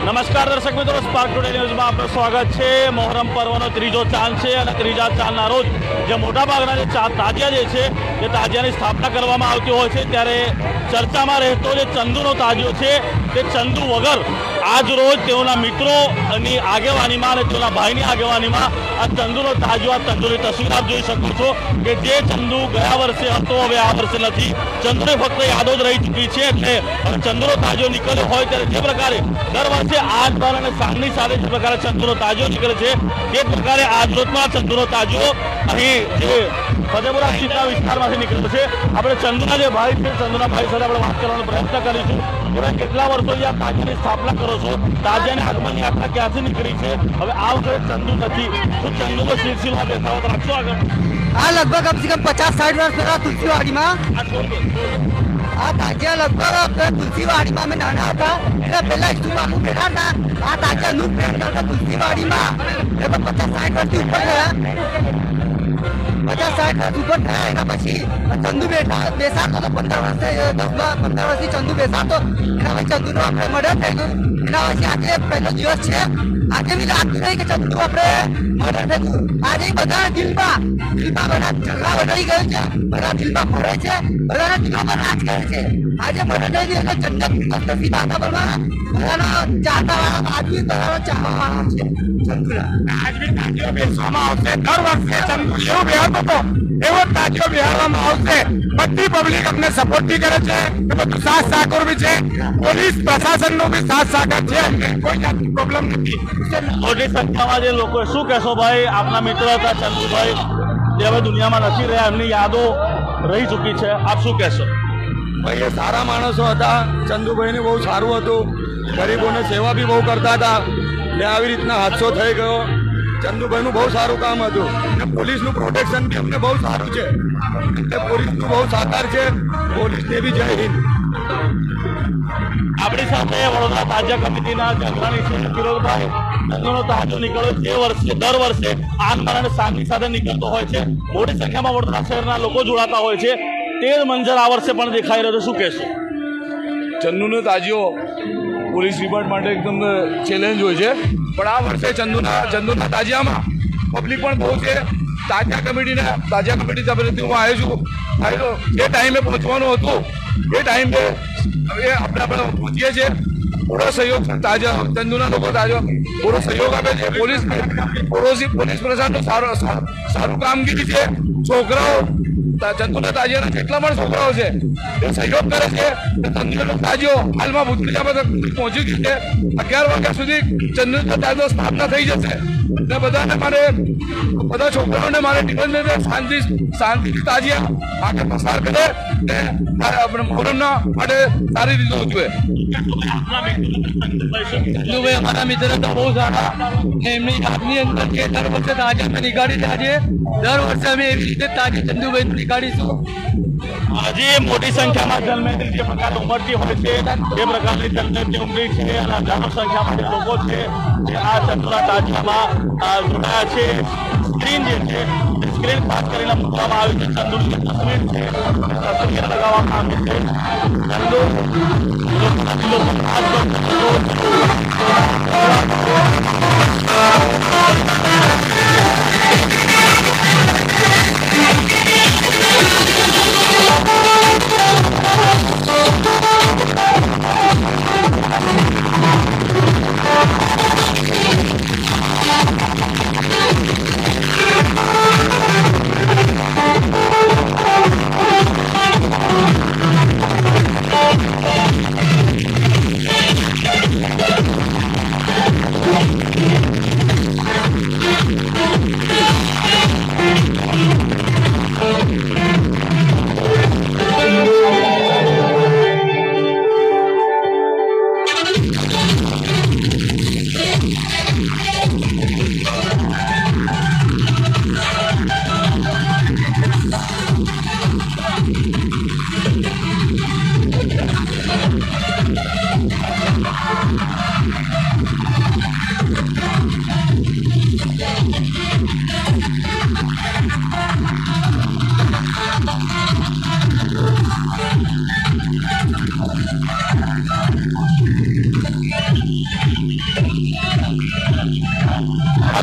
નમસ્કાર દર્શક મિત્રો, સ્પાર્ક ટુડે ન્યૂઝમાં આપનું સ્વાગત છે। મોહરમ પર્વનો ત્રીજો ચાંદ છે અને ત્રીજા ચાંદના રોજ જે મોટાભાગના જે તાજિયા જે છે તે તાજિયાની સ્થાપના કરવામાં આવતી હોય છે, ત્યારે ચર્ચામાં રહેતો જે ચંદુનો તાજિયો છે તે ચંદુ વગર આજ રોજ તેઓના મિત્રોની આગેવાનીમાં અને તેઓના ભાઈની આગેવાનીમાં આ ચંદુનો તાજિયો, આ ચંદુની તસવીર આપ જોઈ શકો છો કે જે ચંદુ ગયા વર્ષે હતો હવે આ વર્ષે નથી। ચંદુને ફક્ત યાદો જ રહી ચૂકી છે, એટલે ચંદુનો તાજિયો નીકળ્યો હોય ત્યારે જે પ્રકારે દર વર્ષે આજ બાર અને સાંજની સાથે જે પ્રકારે ચંદુનો તાજિયો નીકળે છે તે પ્રકારે આજ રોજમાં ચંદુનો તાજિયો અહીં જે ફતેપુરા સ્થિતના વિસ્તારમાંથી નીકળ્યો છે। આપણે ચંદુના જે ભાઈ છે, ચંદુના ભાઈ સાથે આપણે વાત કરવાનો પ્રયત્ન કરીશું। તમે કેટલા વર્ષોથી આ તાજિયાની સ્થાપના કરો છો? તાજિયાની આગમનની યાત્રા ક્યાંથી નીકળી છે? હવે આ વખતે ચંદુ નથી, શું ચંદુનો સિલસિલો બેસાવત રાખશો આગળ? આ લગભગ કમસે કમ 50-60 વર્ષ પહેલા તુલસીવાડીમાં આ તાજિયા લગભગ તુલસીવાડીમાં અમે નાના હતા એટલે પહેલા સ્કૂલમાં હું બેઠા હતા, આ તાજિયાનું પહેરતા હતા તુલસીવાડીમાં। લગભગ 50-60 વર્ષથી ઉપર થયા, 50-60 વર્ષ ઉપર થયા। એના પછી ચંદુ બેસાડતો તો 15 વર્ષથી ચંદુ બેસાડતો, એના પછી ચંદુનો આપણે મર્ડર થઈ ગયું। એના પછી આજે પહેલો દિવસ છે, આજે બી લાગતું નહીં કે ચંદુ આપણે મર્ડર થઈ ગયું। આજે બધા દિલમાં બધા ઝઘડા વધારી ગયો છે, બધા દિલમાં ફરે છે, બધાના દિલોમાં રાજ કરે છે। આજે મર્ડર થઈ ગયું એટલે જન્નત નસીબ વાતાવરણમાં બધાનો ચાહતા વાળા આદમી બધાનો ચાહવા વાળા છે ચંદુના। આજ બી તાજિયો બેસવામાં આવશે, દર વર્ષે ચંદુ જેવો બેહારતો હતો એવો તાજિયો બેહારવામાં આવશે। બધી પબ્લિક અમને સપોર્ટ બી કરે છે, બધું સાથ સહકાર બી છે, પોલીસ પ્રશાસનનો બી સાથ સહકાર છે, કોઈ જાતની પ્રોબ્લેમ નથી। મોટી સંખ્યામાં જે લોકો, શું કહેશો ભાઈ? આપના મિત્ર હતા ચંદુભાઈ, જે હવે દુનિયામાં નથી રહ્યા, એમની યાદો રહી ચૂકી છે, આપ શું કહેશો? ભાઈ એ સારા માણસો હતા, ચંદુભાઈને બહુ સારું હતું, ગરીબોને સેવા બી બહુ કરતા હતા, ને આવી રીતના હાદસો થઈ ગયો। ચંદુભાઈનું બહુ સારું કામ હતું ને પોલીસનું પ્રોટેક્શન બી અમને બહુ સારું છે, એટલે પોલીસનું બહુ સહકાર છે, પોલીસને બી જય હિન્દ। આપણી સાથે વડોદરા તાજિયા કમિટીના અગ્રણી છે ફિરોઝભાઈ। ચંદુનો તાજિયો નીકળ્યો જે વર્ષે દર વર્ષે આગ અને સાંજની સાથે નીકળતો હોય છે, મોટી સંખ્યામાં વડોદરા શહેરના લોકો જોડાતા હોય છે, તે જ મંજર આ વર્ષે પણ દેખાઈ રહ્યો છે, શું કહેશો? ચંદુનો તાજિયો પોલીસ ડિપાર્ટમેન્ટ માટે એકદમ ચેલેન્જ હોય છે, પણ આ વર્ષે ચંદુના તાજિયામાં પબ્લિક પણ બહુ છે। તાજિયા કમિટી તરફથી હું આવ્યો છું, જે ટાઈમે પહોંચવાનું હતું એ ટાઈમે હવે આપણે પહોંચીએ છીએ। પૂરો સહયોગ ચંદુના લોકો પૂરો સહયોગ આપે છે। પોલીસ પ્રશાસનનું સારું કામગીરી છે। છોકરાઓ ચંદુના તાજિયાના જેટલા પણ છોકરાઓ છે એ સહયોગ કરે છે। ચંદુનો તાજિયો હાલમાં ભૂતપૂર્વમાં પહોંચી ગયું છે, 11 વાગ્યા સુધી ચંદુનો તાજિયો સ્થાપના થઈ જશે ને બધા છોકરાઓને મારે નિબંધને શાંતિથી તાજિયા આગળ પસાર કરે ને આપણે મોહરમના માટે સારી રીતે ઉજવે। ચંદુભાઈ અમારા મિત્ર તો બહુ સારા, એમની યાદની અંદર કે દર વર્ષે તાજિયા અમે નીકાળી છે, દર વર્ષે અમે એવી રીતે તાજી ચંદુભાઈ નીકાળીશું। હજી મોટી સંખ્યામાં જન્મેથી જે પ્રકાર ઉમરતી હોય છે એ પ્રકારની જન્મેથી ઉમરી છે અને હજારો સંખ્યામાં જે લોકો છે જે આ ચંદુના તાજિયામાં જોડાયા છે। સ્ક્રીન જે છે સ્ક્રીન ખાસ કરીને મૂકવામાં આવી છે, ચંદુની તસવીર છે, તસવીર લગાવવામાં આવી છે।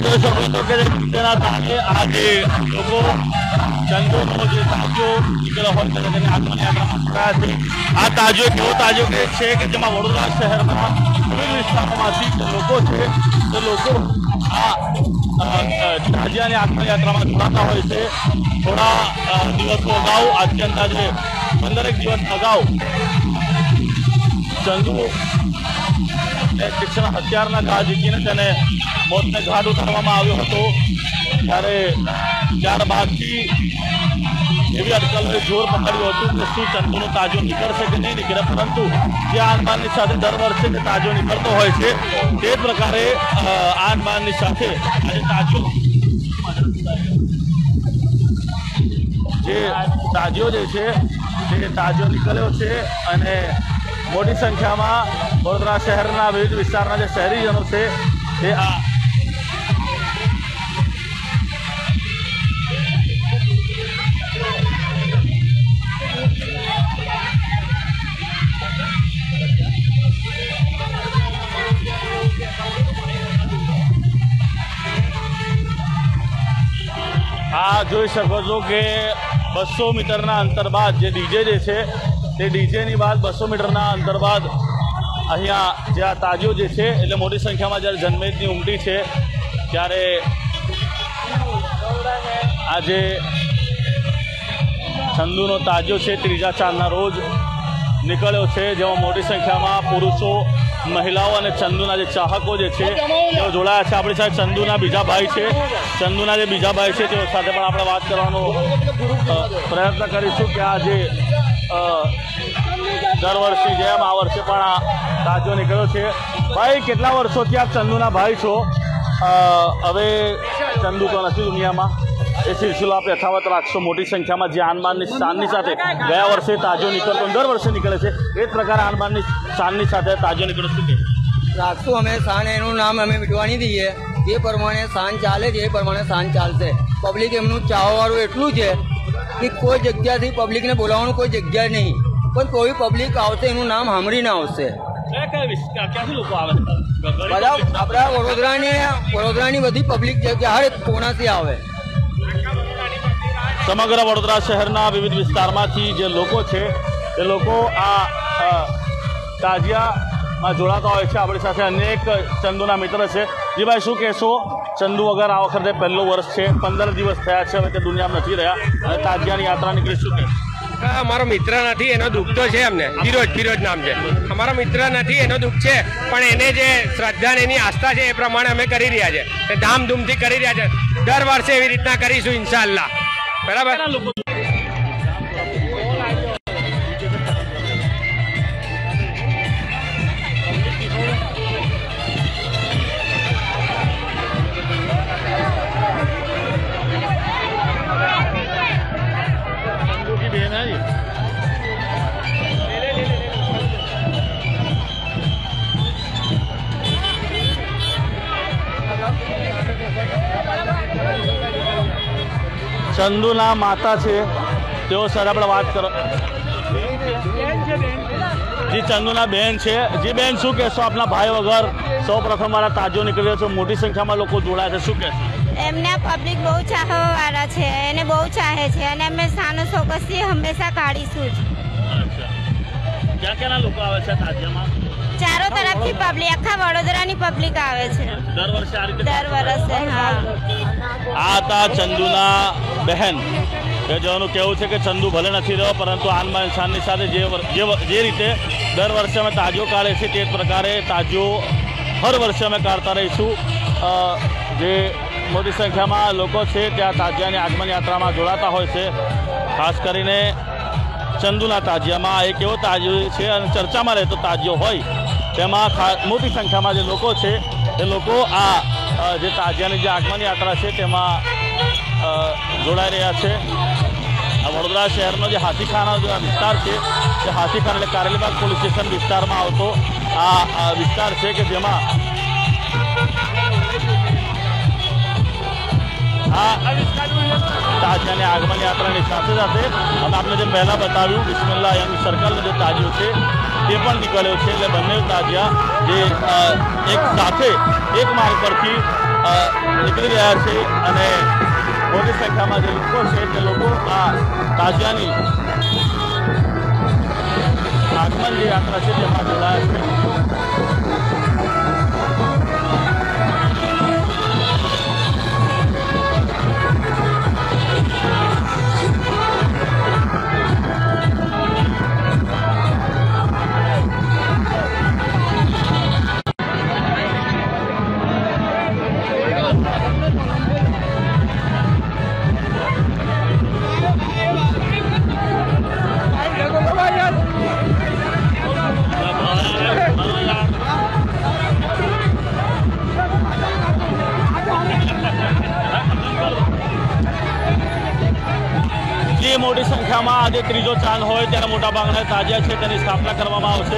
જોઈ શકો છો કે તેના તાળે આ જે લોકો ચંદુનો જે તાજો નીકળ્યો હોય છે તેને આગમન યાત્રામાં છે. આ તાજો એક એવો તાજો છે કે જેમાં વડોદરા શહેરમાં વિવિધ વિસ્તારોમાંથી લોકો છે તે લોકો આ તાજિયાની આગમન યાત્રામાં જોડાતા હોય છે. થોડા દિવસો અગાઉ આજથી અંદાજે 15 દિવસ અગાઉ ચંદુ તીક્ષ્ણ હથિયારના ઘા ઝીકીને તેને મોતને ઘાટ ઉતારવામાં આવ્યો હતો. ત્યારે ત્યારબાદથી એવી અટકલોએ જોર પકડ્યું હતું કે શું ચંદુનો તાજો નીકળશે કે નહીં નીકળે, પરંતુ જે આનબાનની સાથે દર વર્ષે જે તાજો નીકળતો હોય છે તે જ પ્રકારે આનબાનની સાથે આજે તાજો જે તાજો જે છે તે તાજો નીકળ્યો છે અને મોટી સંખ્યામાં વડોદરા શહેરના વિવિધ વિસ્તારના જે શહેરીજનો છે તે આ જોઈ શકો છો કે 200 મીટરના અંતર બાદ જે ડીજે જે છે તે ડીજેની બાદ 200 મીટરના અંતર બાદ અહીંયા જે આ તાજો જે છે એટલે મોટી સંખ્યામાં જ્યારે જનમેદની ઉમટી છે ત્યારે આજે ચંદુનો તાજો છે ત્રીજા ચાંદના રોજ નીકળ્યો છે, જેમાં મોટી સંખ્યામાં પુરુષો, મહિલાઓ અને ચંદુના જે ચાહકો જે છે તેઓ જોડાયા છે. આપણી સાથે ચંદુના બીજા ભાઈ છે, ચંદુના જે બીજા ભાઈ છે તેઓ સાથે પણ આપણે વાત કરવાનો પ્રયત્ન કરીશું કે આ જે દર વર્ષની જેમ આ વર્ષે પણ આ તાજો નીકળ્યો છે. ભાઈ, કેટલા વર્ષોથી આપ ચંદુના ભાઈ છો? હવે ચંદુ તો નથી દુનિયામાં, એ સિલસિલો આપ યથાવત રાખશો. મોટી સંખ્યામાં જે આનબાનની શાનની સાથે ગયા વર્ષે તાજો નીકળતો દર વર્ષે નીકળે છે એ જ પ્રકારે આનબાનની શાનની સાથે તાજો નીકળે શું કે રાખશું અમે શાન, એનું નામ અમે મીઠવાની દઈએ. જે પ્રમાણે શાન ચાલે છે એ પ્રમાણે શાન ચાલશે. પબ્લિક એમનું ચાહવાવાળું એટલું છે કે કોઈ જગ્યાથી પબ્લિકને બોલાવવાનું કોઈ જગ્યા નહીં, પણ કોઈ પબ્લિક આવશે એનું નામ સાંભળીને આવશે. ક્યાંથી લોકો આવે? બધા આપણા વડોદરાની બધી પબ્લિક છે, હરેક કોણાથી આવે. સમગ્ર વડોદરા શહેરના વિવિધ વિસ્તારમાંથી જે લોકો છે તે લોકો આ તાજિયામાં જોડાતા હોય છે. આપણી સાથે અનેક ચંદુના મિત્ર છે. જી ભાઈ, શું કહેશો? ચંદુ વગર આ વખતે પહેલું વર્ષ છે, 15 દિવસ થયા છે, હવે તે દુનિયામાં નથી રહ્યા અને તાજિયાની યાત્રા નીકળી. શું કહેશો? અમારો મિત્ર નથી, એનો દુઃખ તો છે અમને. ફિરોજ નામ છે. અમારો મિત્ર નથી, એનો દુઃખ છે, પણ એને જે શ્રદ્ધા એની આસ્થા છે એ પ્રમાણે અમે કરી રહ્યા છે, ધામધૂમથી કરી રહ્યા છે. દર વર્ષે એવી રીતના કરીશું ઇન્શાઅલ્લાહ. બરાબર. ચંદુના માતા છે તેઓ સર આપણે વાત કરો. જી, ચંદુના બેન છે. જી બેન, શું કહેશો? આપના ભાઈ વગર સૌ પ્રથમ મારા તાજો નીકળી રહ્યો છે, મોટી સંખ્યામાં લોકો જોડાયા છે, શું કહેશો? એમના પબ્લિક બહુ ચાહવાવાળા છે, એને બહુ ચાહે છે અને અમે સાનો ચોક્કસથી હંમેશા કાઢીશું જ. ક્યાં ક્યાંના લોકો આવે છે તાજિયામાં? ચારો તરફથી પબ્લિક, આખા વડોદરાની પબ્લિક આવે છે દર વર્ષે આ રીતે? દર વર્ષે. હા, આ હતા ચંદુના બહેન કે જેનું કહેવું છે કે ચંદુ ભલે નથી રહ્યો, પરંતુ આનબાન શાનની સાથે જે રીતે દર વર્ષે અમે તાજો કાઢે છે તે જ પ્રકારે તાજો હર વર્ષે અમે કાઢતા રહીશું. જે મોટી સંખ્યામાં લોકો છે ત્યાં તાજિયાની આગમન યાત્રામાં જોડાતા હોય છે. ખાસ કરીને ચંદુના તાજિયામાં એક એવો તાજો છે અને ચર્ચામાં રહેતો તાજિયો હોય તેમાં મોટી સંખ્યામાં જે લોકો છે એ લોકો આ જે તાજિયાની જે આગમન યાત્રા છે તેમાં જોડાઈ રહ્યા છે. આ વડોદરા શહેરનો જે હાથીખાના જે વિસ્તાર છે તે હાથીખાના એટલે કારેલીબાગ પોલીસ સ્ટેશન વિસ્તારમાં આવતો આ વિસ્તાર છે કે જેમાં તાજિયાની આગમન યાત્રાની સાથે સાથે અમે આપણે જે પહેલાં બતાવ્યું બિસ્મિલ્લાહ યંગ સર્કલનો જે તાજિયો છે તે પણ નીકળ્યો છે. એટલે બંને તાજિયા જે એક સાથે એક માર્ગ પરથી નીકળી રહ્યા છે અને મોટી સંખ્યામાં જે લોકો છે તે લોકો આ તાજિયાની આગમન જે યાત્રા છે તેમાં જોડાયા છે. જે મોટી સંખ્યામાં આજે ત્રીજો ચાંદ હોય ત્યારે મોટાભાગના તાજિયા છે તેની સ્થાપના કરવામાં આવશે.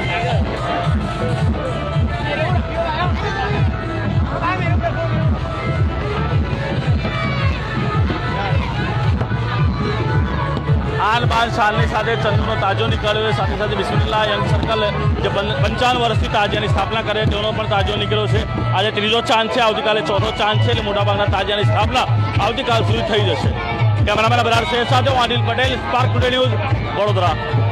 આન બાન શાનની સાથે ચંદુનો તાજો નીકળ્યો, સાથે સાથે બિસ્મિલ્લાહ યંગ સર્કલ જે 55 વર્ષથી તાજિયાની સ્થાપના કરે તેનો પણ તાજો નીકળ્યો છે. આજે ત્રીજો ચાંદ છે, આવતીકાલે ચોથો ચાંદ છે, એટલે મોટાભાગના તાજિયાની સ્થાપના આવતીકાલ સુધી થઈ જશે. કેમેરામેન અબરાર શેખ સાથે હું Adil Patel, Spark Today News, Vadodara.